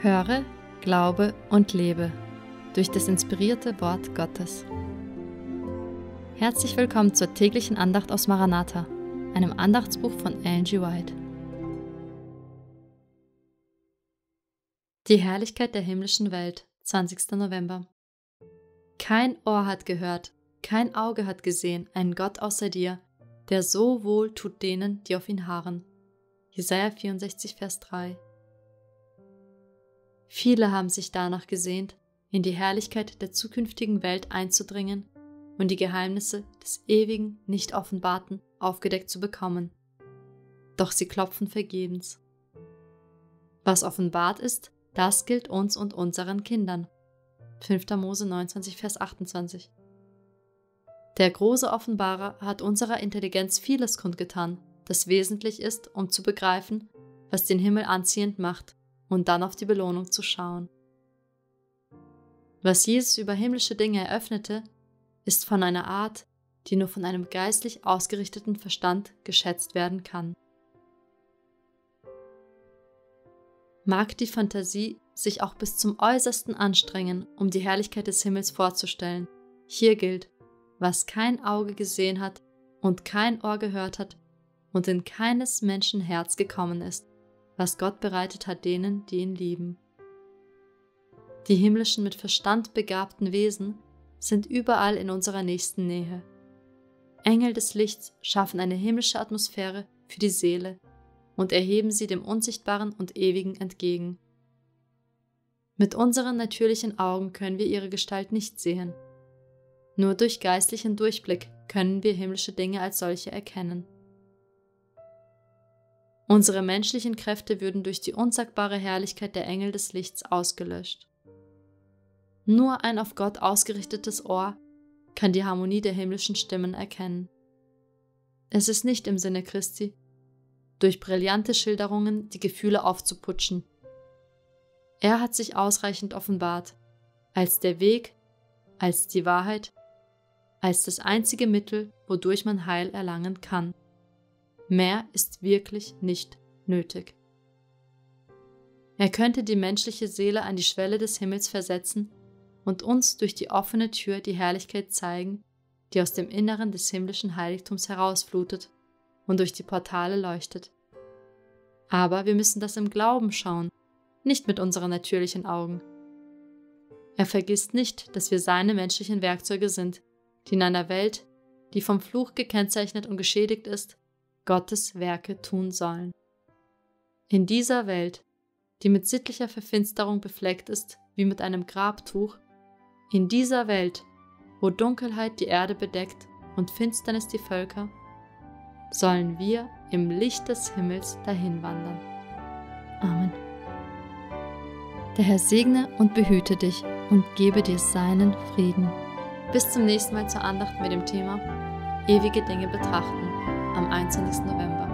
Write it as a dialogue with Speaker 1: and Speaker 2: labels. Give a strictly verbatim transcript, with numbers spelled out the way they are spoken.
Speaker 1: Höre, glaube und lebe durch das inspirierte Wort Gottes. Herzlich willkommen zur täglichen Andacht aus Maranatha, einem Andachtsbuch von Ellen G. White. Die Herrlichkeit der himmlischen Welt, zwanzigster November. Kein Ohr hat gehört, kein Auge hat gesehen einen Gott außer dir, der so wohl tut denen, die auf ihn harren. Jesaja vierundsechzig, Vers drei. Viele haben sich danach gesehnt, in die Herrlichkeit der zukünftigen Welt einzudringen und die Geheimnisse des ewigen, nicht offenbarten aufgedeckt zu bekommen. Doch sie klopfen vergebens. Was offenbart ist, das gilt uns und unseren Kindern. fünfter Mose neunundzwanzig, Vers achtundzwanzig. Der große Offenbarer hat unserer Intelligenz vieles kundgetan, das wesentlich ist, um zu begreifen, was den Himmel anziehend macht, und dann auf die Belohnung zu schauen. Was Jesus über himmlische Dinge eröffnete, ist von einer Art, die nur von einem geistlich ausgerichteten Verstand geschätzt werden kann. Mag die Fantasie sich auch bis zum Äußersten anstrengen, um die Herrlichkeit des Himmels vorzustellen, hier gilt, was kein Auge gesehen hat und kein Ohr gehört hat und in keines Menschen Herz gekommen ist, was Gott bereitet hat denen, die ihn lieben. Die himmlischen mit Verstand begabten Wesen sind überall in unserer nächsten Nähe. Engel des Lichts schaffen eine himmlische Atmosphäre für die Seele und erheben sie dem Unsichtbaren und Ewigen entgegen. Mit unseren natürlichen Augen können wir ihre Gestalt nicht sehen. Nur durch geistlichen Durchblick können wir himmlische Dinge als solche erkennen. Unsere menschlichen Kräfte würden durch die unsagbare Herrlichkeit der Engel des Lichts ausgelöscht. Nur ein auf Gott ausgerichtetes Ohr kann die Harmonie der himmlischen Stimmen erkennen. Es ist nicht im Sinne Christi, durch brillante Schilderungen die Gefühle aufzuputschen. Er hat sich ausreichend offenbart, als der Weg, als die Wahrheit, als das einzige Mittel, wodurch man Heil erlangen kann. Mehr ist wirklich nicht nötig. Er könnte die menschliche Seele an die Schwelle des Himmels versetzen und uns durch die offene Tür die Herrlichkeit zeigen, die aus dem Inneren des himmlischen Heiligtums herausflutet und durch die Portale leuchtet. Aber wir müssen das im Glauben schauen, nicht mit unseren natürlichen Augen. Er vergisst nicht, dass wir seine menschlichen Werkzeuge sind, die in einer Welt, die vom Fluch gekennzeichnet und geschädigt ist, Gottes Werke tun sollen. In dieser Welt, die mit sittlicher Verfinsterung befleckt ist, wie mit einem Grabtuch, in dieser Welt, wo Dunkelheit die Erde bedeckt und Finsternis die Völker, sollen wir im Licht des Himmels dahinwandern. Amen. Der Herr segne und behüte dich und gebe dir seinen Frieden. Bis zum nächsten Mal zur Andacht mit dem Thema Ewige Dinge betrachten am einundzwanzigsten November.